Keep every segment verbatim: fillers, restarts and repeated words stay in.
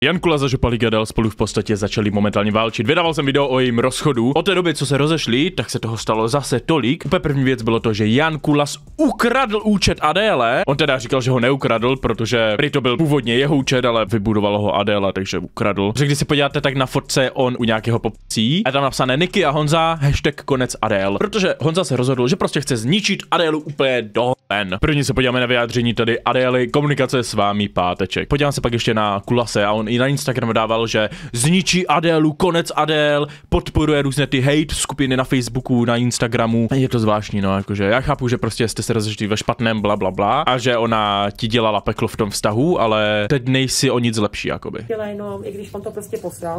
Jan Kulas a Žopa Ligadel spolu v podstatě začali momentálně válčit. Vydával jsem video o jejím rozchodu. Od té doby, co se rozešli, tak se toho stalo zase tolik. Úplně první věc bylo to, že Jan Kulas ukradl účet Adéle. On teda říkal, že ho neukradl, protože prý to byl původně jeho účet, ale vybudoval ho Adéla, takže ukradl. Že když se podíváte, tak na fotce on u nějakého popcí a tam napsané Niky a Honza, hashtag konec Adél. Protože Honza se rozhodl, že prostě chce zničit Adélu úplně do ven. První se podíváme na vyjádření tady Adély, komunikace s vámi páteček. Podívám se pak ještě na Kulase a on i na Instagramu dával, že zničí Adélu, konec Adél, podporuje různé ty hate skupiny na Facebooku, na Instagramu. Je to zvláštní, no, jakože já chápu, že prostě jste se rozešli ve špatném bla bla bla a že ona ti dělala peklo v tom vztahu, ale teď nejsi o nic lepší, jakoby. Dělá jenom, i když on to prostě posral.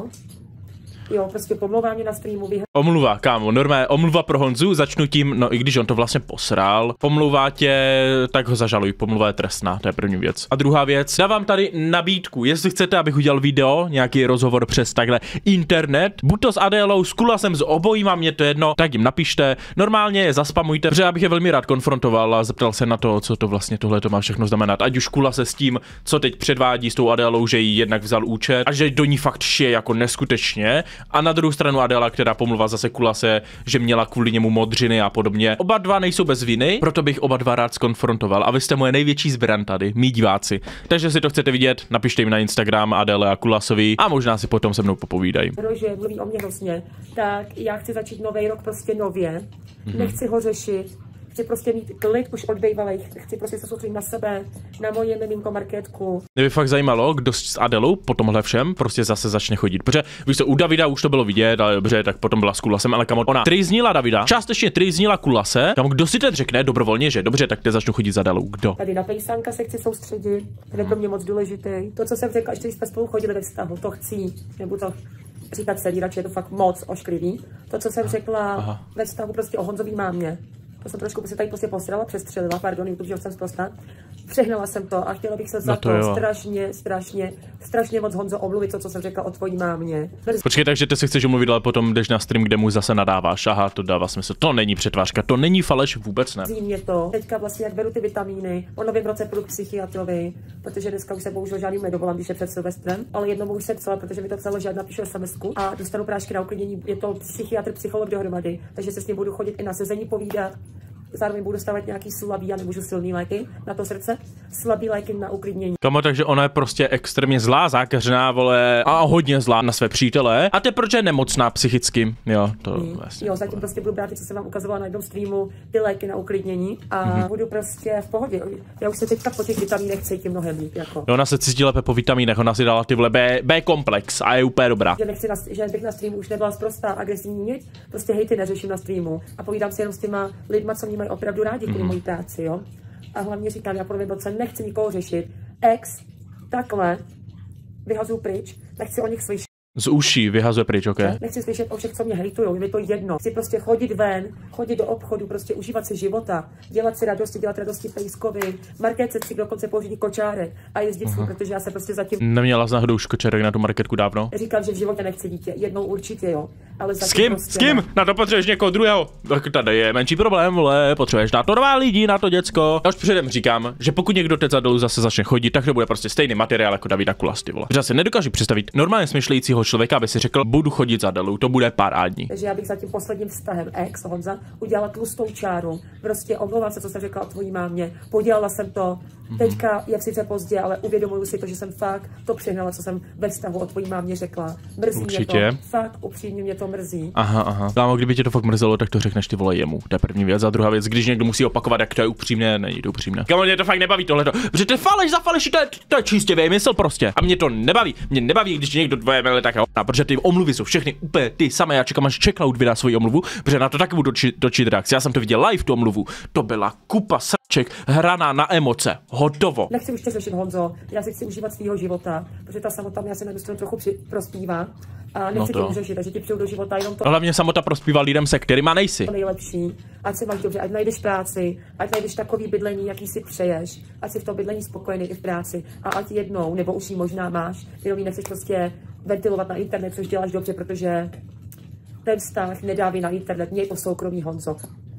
Jo, prostě pomlouvá mě na streamu. Vyhr... Omluva, kámo, normálně omluva pro Honzu, začnu tím, no i když on to vlastně posral, pomlouvá tě, tak ho zažaluj, pomluva je trestná, to je první věc. A druhá věc, dávám tady nabídku, jestli chcete, abych udělal video, nějaký rozhovor přes takhle internet, buď to s Adélou, s Kulasem, s obojíma, mě to jedno, tak jim napište, normálně je zaspamujte, protože já bych je velmi rád konfrontoval a zeptal se na to, co to vlastně tohle to má všechno znamenat, ať už Kulase s tím, co teď předvádí s tou Adélou, že jí jednak vzal účet a že do ní fakt šije jako neskutečně. A na druhou stranu Adéla, která pomluva zase Kulase, že měla kvůli němu modřiny a podobně. Oba dva nejsou bez viny, proto bych oba dva rád skonfrontoval. A vy jste moje největší zbraň tady, mý diváci. Takže si to chcete vidět, napište jim na Instagram Adéle a Kulasovi a možná si potom se mnou popovídají. Že mluví o mě hrozně, tak já chci začít nový rok prostě nově. Mm-hmm. Nechci ho řešit. Chci prostě mít klid už od bývalých, chci prostě se soustředit na sebe, na moje miminko marketku. Mě by fakt zajímalo, kdo s Adélou po tomhle všem prostě zase začne chodit. Protože víš co, u Davida už to bylo vidět, ale dobře, tak potom byla s Kulasem, ale kamo, ona trýznila Davida, částečně trýznila Kulase, kam kdo si teď řekne dobrovolně, že dobře, tak teď začnu chodit za Adélou, kdo? Tady na pejsánka se chci soustředit, to je pro mě moc důležitý. To, co jsem řekla, ještě jsme spolu chodili ve vztahu, to chci, nebo to říkat celý, radši je to fakt moc ošklivý. To, co jsem řekla Aha. ve vztahu prostě o Honzový mámě. To jsem trošku se tady prostě posrala, přestřelila, pardon, YouTube, že jsem zprostá. Přehnala jsem to a chtěla bych se za no to, to strašně, strašně, strašně moc Honzo omluvit to, co jsem řekla o tvojí mámě. Počkej, takže ty se chceš omluvit, ale potom jdeš na stream, kde mu zase nadáváš. Aha, to dává smysl. To není přetvářka, to není faleš, vůbec ne. Mě to. Teďka vlastně, jak beru ty vitamíny, po novém roce půjdu k psychiatrovi, protože dneska už se bohužel žádný nedovolám, když je před Silvestrem, ale jednou už jsem psala, protože mi to psalo, že napíšu SMSku a dostanu prášky na uklidnění. Je to psychiatr, psycholog dohromady, takže se s ním budu chodit i na sezení povídat. Zároveň budu dostávat nějaký slabý, já nemůžu silný léky na to srdce, slabý léky na uklidnění. Kamo, takže ona je prostě extrémně zlá, zákeřná, vole, a hodně zlá na své přítele. A to proč je nemocná psychicky, jo, to hmm. vlastně. Jo, zatím prostě budu brát, co jsem vám ukazovala na jednom streamu, ty léky na uklidnění a mm-hmm. budu prostě v pohodě. Já už se teďka po těch vitamínech cítím mnohem líp, jako. Jo, ona se cítí lépe po vitamínech, ona si dala ty vole B, B komplex a je úplně dobrá. Že nechci, na, že bych na streamu už nebyla sprostá, agresivní nic, prostě hejty neřeším na streamu a povídám si jenom s těma lidma, co mě mají opravdu rádi kvůli mm. mojí práci, jo. A hlavně říkám, já po novém roce nechci nikoho řešit. Ex, takhle, vyhazuju pryč, nechci o nich slyšet. Z uší vyhazuje pryč, ok? Nechci slyšet o všech, co mě hejtujou, je mi to jedno. Chci prostě chodit ven, chodit do obchodu, prostě užívat si života, dělat si radosti, dělat radosti pejskovi, marketce si dokonce použít kočárek a jezdit si, protože já se prostě zatím... Neměla z náhodou už kočárek na tu marketku dávno? Říkám, že v životě nechci dítě, jednou určitě jo, ale zatím s kým? Prostě s kým? Ne. Na to potřebuješ někoho druhého. Tak tady je menší problém, vole, potřebuješ na to dva lidi, na to děcko. Já už předem říkám, že pokud někdo teď za Adélu zase začne chodit, tak to bude prostě stejný materiál jako Davida Kulasty, vole. Já se nedokážu představit normálně smýšlejícího člověka, aby si řekl, budu chodit za Adélou, to bude parádní. Takže já bych za tím posledním vztahem ex Honza udělala tlustou čáru. Prostě omlouvám se, co jsem řekla o tvojí mámě. Podělala jsem to. Teďka je sice pozdě, ale uvědomuju si to, že jsem fakt to přehnala, co jsem ve vztahu o tvojí mámě řekla. Mrzí Určitě. mě to. Fakt upřímně mě to mrzí. Aha, aha. Kámo, kdyby tě to fakt mrzelo, tak to řekneš ty vole jemu. To je první věc. A druhá věc, když někdo musí opakovat, jak to je upřímné, není to upřímné. Kámo, mě to fakt nebaví tohleto. Protože to je faleš za faleš, to je, to je čistě vymysl prostě. A mě to nebaví. Mě nebaví, když někdo tvoje mele tak a protože ty omluvy jsou všechny úplně ty samé. Já čekám, až Checkloud vydá svoji omluvu, protože na to taky budu točit, točit reakci. Já jsem to viděl live tu omluvu. To byla kupa srček hraná na emoce. Hotovo. Nechci už tě řešit, Honzo. Já si chci užívat svýho života, protože ta samota mě asi na jednu trochu při, prospívá. A nechci no tě řešit, takže ti přijdu do života jenom to. Hlavně samota prospívá lidem, se kterýma nejsi. To nejlepší. Ať se máš dobře, ať najdeš práci, ať najdeš takový bydlení, jaký si přeješ, ať si v tom bydlení spokojený i v práci. A ať jednou, nebo už ji možná máš, jenom ji nechceš prostě ventilovat na internet, což děláš dobře, protože ten vztah nedáví na internet, měj to soukromí, Honzo.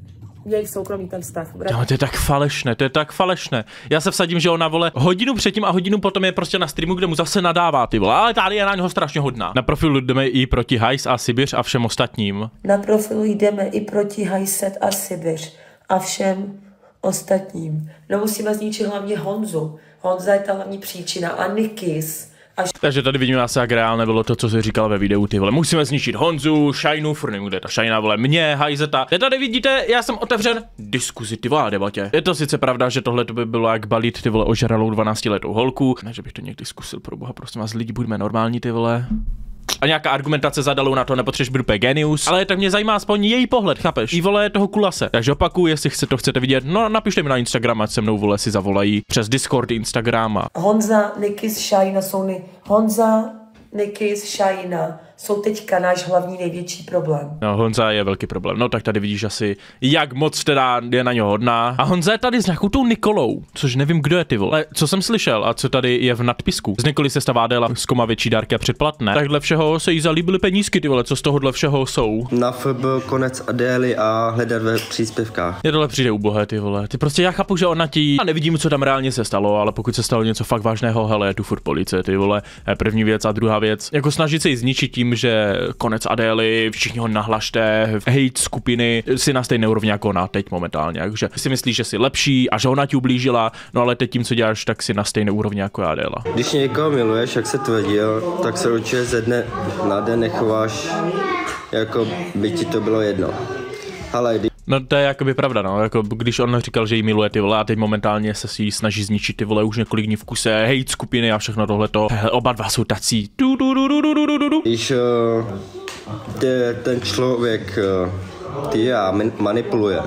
jejich soukromý ten vztah. No, to je tak falešné, to je tak falešné. Já se vsadím, že ona, vole, hodinu předtím a hodinu potom je prostě na streamu, kde mu zase nadává, ty vole, ale tady je na něho strašně hodná. Na profilu jdeme i proti Hajs a Sibiř a všem ostatním. Na profilu jdeme i proti Hajset a Sibiř a všem ostatním. No musíme zničit hlavně Honzu. Honza je ta hlavní příčina a Nikis. Až... Takže tady vidíme asi, jak reálné bylo to, co jsi říkal ve videu, ty vole. Musíme zničit Honzu, Shinu, furt nevím, kde je ta Shina, vole, mě, Hajzeta. Teď tady vidíte, já jsem otevřen diskuzi, ty vole, debatě. Je to sice pravda, že tohle to by bylo jak balit, ty vole, ožralou dvanáctiletou holku. Ne, že bych to někdy zkusil, pro boha, prosím vás, lidi, buďme normální, ty vole. A nějaká argumentace zadalou na to, nepotřebuješ být úplně genius, ale tak mě zajímá aspoň její pohled, chápeš? I vole toho kulase. Takže opakuju, jestli chce, to chcete vidět, no napište mi na Instagram, ať se mnou vole si zavolají přes Discord, Instagram a... Honza, Nikis, Shina jsou ne... Honza, Nikis, Shina jsou teďka náš hlavní největší problém. No, Honza je velký problém. No tak tady vidíš asi, jak moc teda je na něho hodná. A Honza je tady s nějakou tou Nikolou, což nevím, kdo je, ty vole. Ale co jsem slyšel a co tady je v nadpisku. Z Nikoli se stává Adéla z koma větší dárky a předplatné. Takhle všeho se jí zalíbily penízky, ty vole, co z tohohle všeho jsou. Na F B konec Adély a hledat ve příspěvkách. Je tohle přijde ubohé, ty vole. Ty prostě já chápu, že ona ti a nevidím, co tam reálně se stalo, ale pokud se stalo něco fakt vážného, hele, je tu furt policie, ty vole. První věc a druhá věc. Jako snažit se jí zničit tím, že konec Adély, všichni ho nahlašte, hate skupiny, si na stejné úrovni jako ona teď momentálně, takže si myslíš, že jsi lepší a že ona ti ublížila, no ale teď tím, co děláš, tak si na stejné úrovni jako Adéla. Když někoho miluješ, jak se tvrdil, tak se určitě ze dne na den nechováš, jako by ti to bylo jedno. Ale no to je jakoby pravda, no, jako když on říkal, že jí miluje, ty vole, a teď momentálně se si snaží zničit, ty vole, už několik dní v kuse, hate skupiny a všechno tohleto. Oba dva jsou tací. Du, du, du, du, du, du, du. Když uh, tě, ten člověk uh, ty a manipuluje,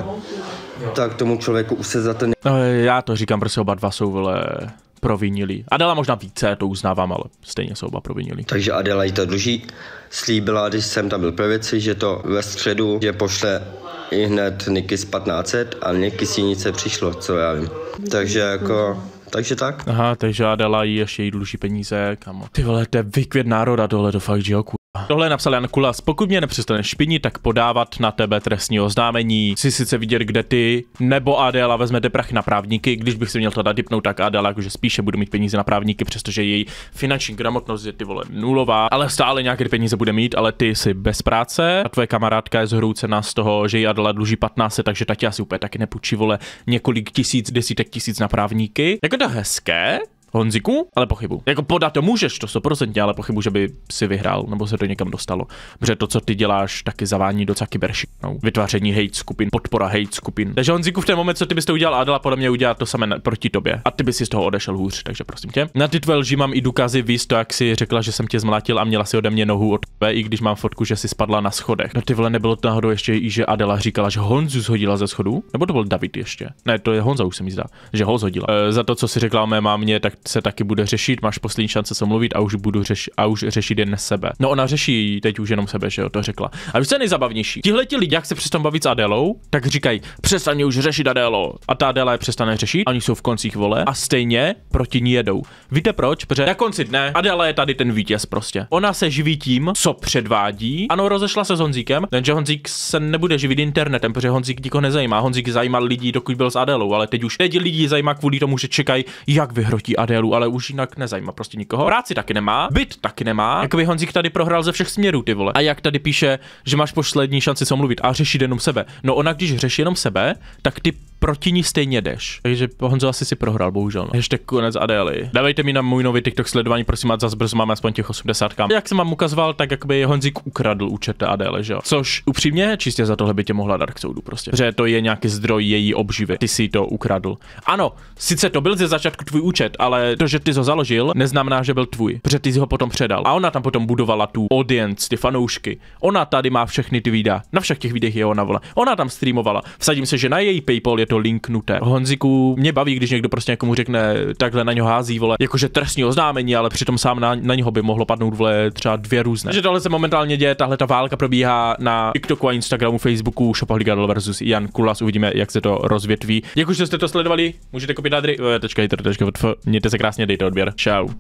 tak tomu člověku už se za to ne... No, já to říkám, prostě oba dva jsou, vole, provinili. Adela možná více, to uznávám, ale stejně jsou oba provinili. Takže Adela jí to dluží. Slíbila, když jsem tam byl pro věci, že to ve středu, že pošle i hned Nikis patnáct set a Nikis jí nic přišlo, co já vím. Takže jako... Takže tak. Aha, takže Adela jí ještě jí dluží peníze, kamo. Ty vole, to je vykvět národa tohle, to fakt, že jo, kurva. Tohle napsal Jan Kulas, pokud mě nepřestaneš špinit, tak podávat na tebe trestní oznámení. Chci sice vidět, kde ty nebo Adela vezmete prachy na právníky, když bych si měl to dát dipnout, tak Adela jakože spíše budu mít peníze na právníky, přestože její finanční gramotnost je ty vole nulová, ale stále nějaké peníze bude mít, ale ty jsi bez práce a tvoje kamarádka je zhroucená z toho, že jí Adela dluží patnáct set, takže ta ti asi úplně taky nepůjčí, vole, několik tisíc, desítek tisíc na právníky. Jako to hezké, Honziku, ale pochybu. Jako podat to můžeš, to sto procent, ale pochybu, že by si vyhrál, nebo se to někam dostalo. Protože to, co ty děláš, taky zavání docela kyberšinou. Vytváření hate skupin, podpora hate skupin. Takže Honziku, v ten moment, co ty bys to udělal, Adela podle mě udělá to samé proti tobě. A ty bys si z toho odešel hůř, takže prosím tě. Na ty tvé lži mám i důkazy, víš to, jak si řekla, že jsem tě zmlátil a měla si ode mě nohu od tebe, i když mám fotku, že si spadla na schodech. No ty vole, nebylo to náhodou ještě i, že Adela říkala, že Honzu shodila ze schodu? Nebo to byl David ještě? Ne, to je Honza, už se mi zdá, že ho zhodila. E, za to, co si řekla o mé mámě, tak se taky bude řešit, máš poslední šance se mluvit a už budu řeš, a už řešit jen sebe. No ona řeší teď už jenom sebe, že jo, to řekla. A víš, co je nejzabavnější? Tihle ti lidi, jak se přestanou bavit s Adélou, tak říkají, přestaň už řešit Adélo. A ta Adéla je přestane řešit, oni jsou v koncích vole a stejně proti ní jedou. Víte proč? Protože na konci dne Adéla je tady ten vítěz prostě. Ona se živí tím, co předvádí. Ano, rozešla se s Honzíkem, jenže Honzík se nebude živit internetem, protože Honzík nikoho nezajímá. Honzík zajímal lidi, dokud byl s Adélou, ale teď už teď lidi zajímá kvůli tomu, že čekají, jak vyhrotí Adélu, ale už jinak nezajímá prostě nikoho. Práci taky nemá, byt taky nemá. Jakoby Honzík tady prohrál ze všech směrů, ty vole. A jak tady píše, že máš poslední šanci se mluvit a řešit jenom sebe. No ona, když řeší jenom sebe, tak ty proti ní stejně jdeš. Takže Honzo asi si prohrál, bohužel. No. Ještě konec Adély. Dávejte mi na můj nový TikTok sledování, prosím, ať zase brzo máme aspoň těch osmdesát kam. Jak jsem vám ukazoval, tak jakoby Honzík ukradl účet Adély, že jo. Což upřímně, čistě za tohle by tě mohla dát k soudu prostě. Že to je nějaký zdroj její obživy. Ty si to ukradl. Ano, sice to byl ze začátku tvůj účet, ale to, že ty ho založil, neznamená, že byl tvůj. Protože ty jsi ho potom předal. A ona tam potom budovala tu audience, ty fanoušky. Ona tady má všechny ty videa. Na všech těch videích je ona, vole. Ona tam streamovala. Vsadím se, že na její PayPal je to linknuté. Honziku, mě baví, když někdo prostě někomu řekne, takhle na něho hází, vole, jakože trestní oznámení, ale přitom sám na, na něho by mohlo padnout, vole, třeba dvě různé. Takže tohle se momentálně děje, tahle ta válka probíhá na TikToku a Instagramu, Facebooku, Shopaholigadol versus Jan Kulas, uvidíme, jak se to rozvětví. Děkuji, že jste to sledovali, můžete kopit adry, tečka, tečka, mějte se krásně, dejte odběr. Čau.